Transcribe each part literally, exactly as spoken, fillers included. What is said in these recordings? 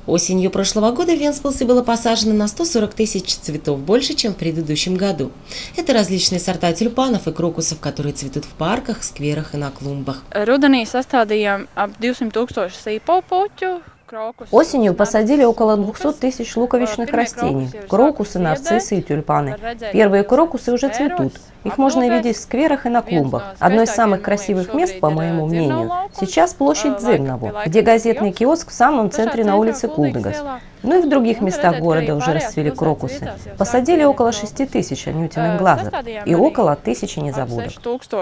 Осенью прошлого года в Венспилсе было посажено на сто сорок тысяч цветов, больше, чем в предыдущем году. Это различные сорта тюльпанов и крокусов, которые цветут в парках, скверах и на клумбах. Осенью посадили около двухсот тысяч луковичных растений – крокусы, нарциссы и тюльпаны. Первые крокусы уже цветут. Их можно видеть в скверах и на клумбах. Одно из самых красивых мест, по моему мнению, сейчас площадь Дзирнаву, где газетный киоск в самом центре на улице Кулдыгас. Ну и в других местах города уже расцвели крокусы. Посадили около шести тысяч анютиных глазок и около тысячи незабудок.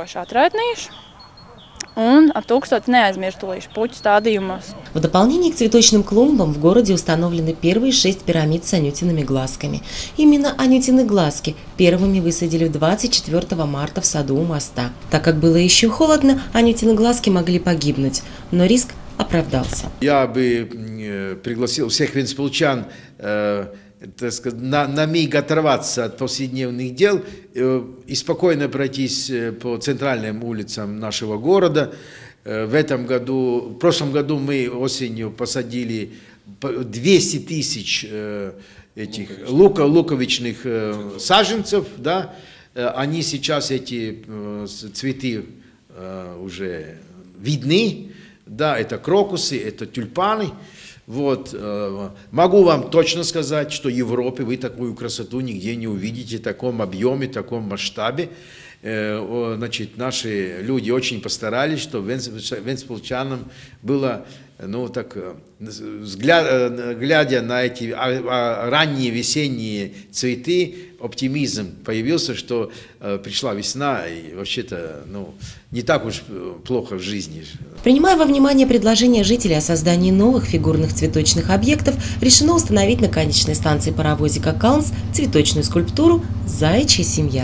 В дополнение к цветочным клумбам в городе установлены первые шесть пирамид с анютиными глазками. Именно анютины глазки первыми высадили двадцать четвёртого марта в саду у моста. Так как было еще холодно, анютины глазки могли погибнуть, но риск оправдался. Я бы пригласил всех венспилчан э, так сказать, на, на миг оторваться от повседневных дел э, и спокойно пройтись по центральным улицам нашего города. Э, в этом году, в прошлом году мы осенью посадили двести тысяч э, этих лука, луковичных э, саженцев. Да? Э, они сейчас, эти э, цветы э, уже видны. Да, это крокусы, это тюльпаны. Вот. Могу вам точно сказать, что в Европе вы такую красоту нигде не увидите, в таком объеме, в таком масштабе. Значит, наши люди очень постарались, чтобы венспилчанам было, ну так, взгляд, глядя на эти ранние весенние цветы, оптимизм появился, что пришла весна и вообще-то, ну, не так уж плохо в жизни. Принимая во внимание предложение жителей о создании новых фигурных цветочных объектов, решено установить на конечной станции паровозика Калнс цветочную скульптуру «Заячья семья».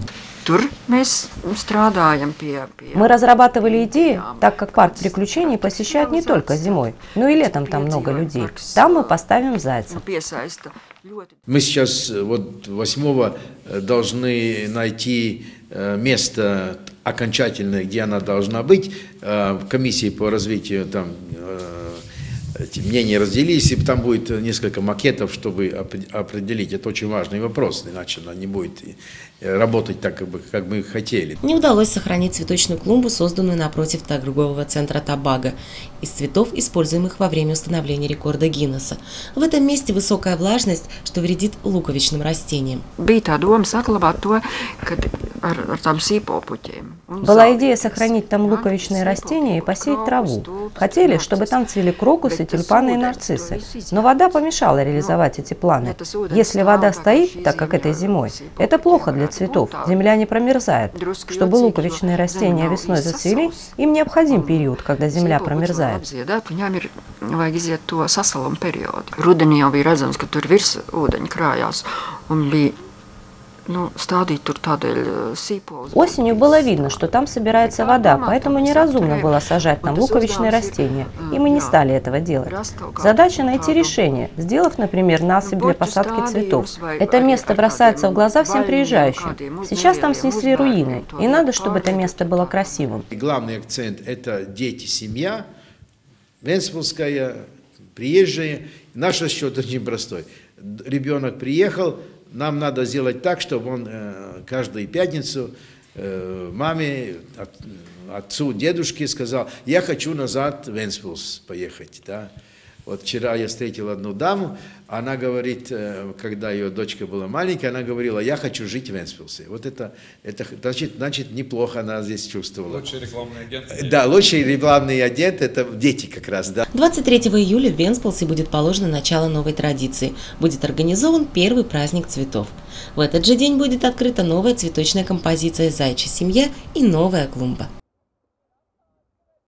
Мы разрабатывали идеи, так как парк приключений посещают не только зимой, но и летом там много людей. Там мы поставим зайца. Мы сейчас вот восьмого должны найти место окончательное, где она должна быть. В комиссии по развитию там эти мнения разделились, и там будет несколько макетов, чтобы определить. Это очень важный вопрос, иначе она не будет работать так, как, бы, как мы хотели. Не удалось сохранить цветочную клумбу, созданную напротив торгового центра Табага, из цветов, используемых во время установления рекорда Гиннесса. В этом месте высокая влажность, что вредит луковичным растениям. Была идея сохранить там луковичные растения и посеять траву. Хотели, чтобы там цвели крокусы, тюльпаны и нарциссы. Но вода помешала реализовать эти планы. Если вода стоит, так как этой зимой, это плохо для цветов. Земля не промерзает. Чтобы луковичные растения весной зацвели, им необходим период, когда земля промерзает. Осенью было видно, что там собирается вода, поэтому неразумно было сажать там луковичные растения, и мы не стали этого делать. Задача найти решение, сделав, например, насыпь для посадки цветов. Это место бросается в глаза всем приезжающим. Сейчас там снесли руины, и надо, чтобы это место было красивым. Главный акцент – это дети, семья, венспилская, приезжие. Наш расчет очень простой. Ребенок приехал, нам надо сделать так, чтобы он э, каждую пятницу э, маме, от, отцу, дедушке сказал: я хочу назад в Венспилс поехать. Да? Вот вчера я встретил одну даму, она говорит, э, когда ее дочка была маленькая, она говорила: я хочу жить в Венспилсе. Вот это, это значит, значит, неплохо она здесь чувствовала. Лучший рекламный агент. Да, лучший рекламный агент – это дети как раз. Да. двадцать третьего июля в Венспилсе будет положено начало новой традиции. Будет организован первый праздник цветов. В этот же день будет открыта новая цветочная композиция «Заячья семья» и новая клумба.